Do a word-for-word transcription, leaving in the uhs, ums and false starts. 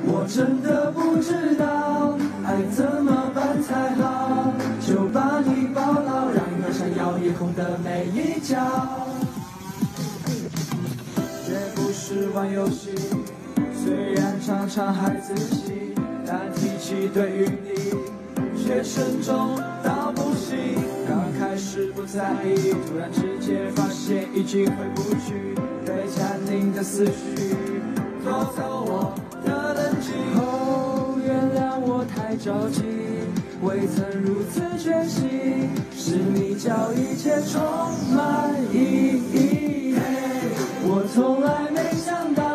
我真的不知道爱怎么办才好，就把你抱牢，让你闪耀夜空的每一角。也不是玩游戏，虽然常常害自己，但提起对于你，却慎重到不行。刚开始不在意，突然之间发现已经回不去，被暂停的思绪夺走我的冷静。哦，原谅我太着急，未曾如此决心，是你叫一切充满意义。我从来没想到